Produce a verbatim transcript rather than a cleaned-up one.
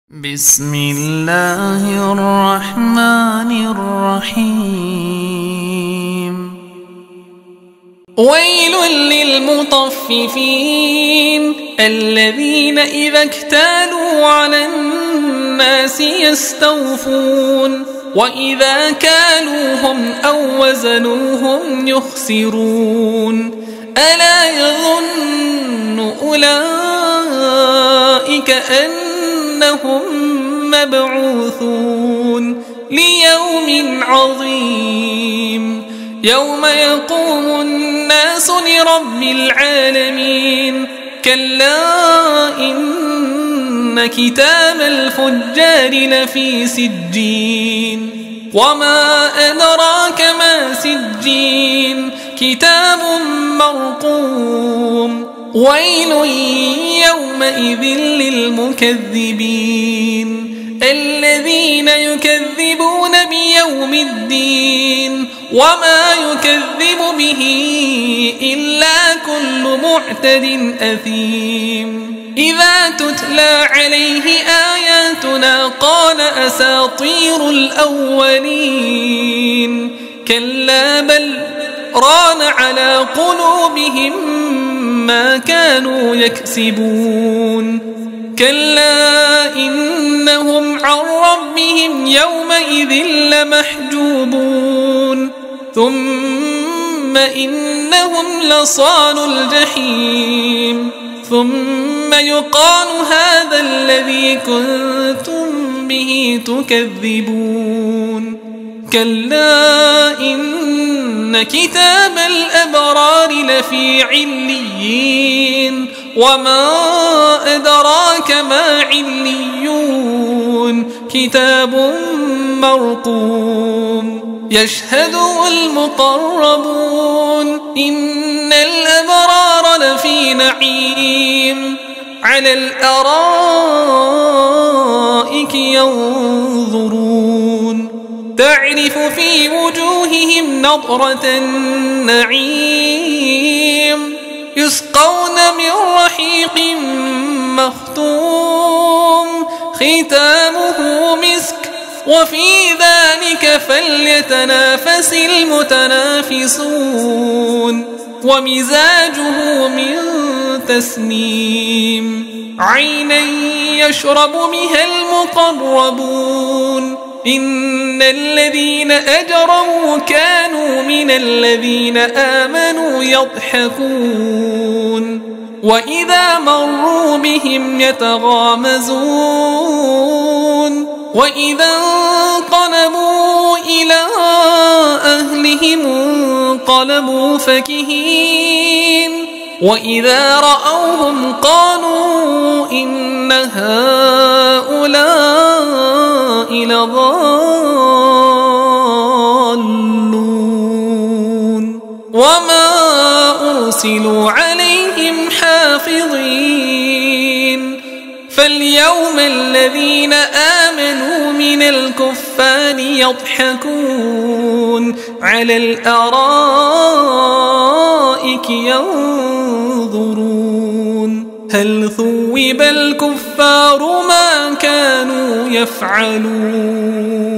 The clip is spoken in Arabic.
بسم الله الرحمن الرحيم. ويل للمطففين الذين إذا اكتالوا على الناس يستوفون وإذا كالوهم أو وزنوهم يخسرون. ألا يظن أولئك أنهم مبعوثون ليوم عظيم يوم يقوم الناس لرب العالمين. كلا إن كتاب الفجار لفي سجين وما أدراك ما سجين كتاب مرقوم. ويل يومئذ للمكذبين الذين يكذبون بيوم الدين وما يكذب به إلا كل معتد أثيم. إذا تتلى عليه آياتنا قال أساطير الأولين. كلا بل ران على قلوبهم ما كانوا يكسبون. كلا إنهم عن ربهم يومئذ لمحجوبون ثم إنهم لصالو الجحيم ثم يقال هذا الذي كنتم به تكذبون. كلا إن كتاب الأبرار لفي عليين وما أدراك ما عليون كتاب مرقوم يشهده المقربون. إن الأبرار لفي نعيم على الأرائك ينظرون تعرف في وجوههم نضرة النعيم يسقون من رحيق مختوم ختامه مسك وفي ذلك فليتنافس المتنافسون. ومزاجه من تسنيم عينا يشرب بها المقربون. إن الذين أجرموا كانوا من الذين آمنوا يضحكون وإذا مروا بهم يتغامزون وإذا انقلبوا إلى أهلهم انقلبوا فكهين وإذا رأوهم قالوا إن هؤلاء لضالون وما أرسلوا عليهم حافظين. فاليوم الذين آمنوا من الكفار يضحكون على الأرائك ينظرون هل ثوب الكفار ما كانوا يفعلون.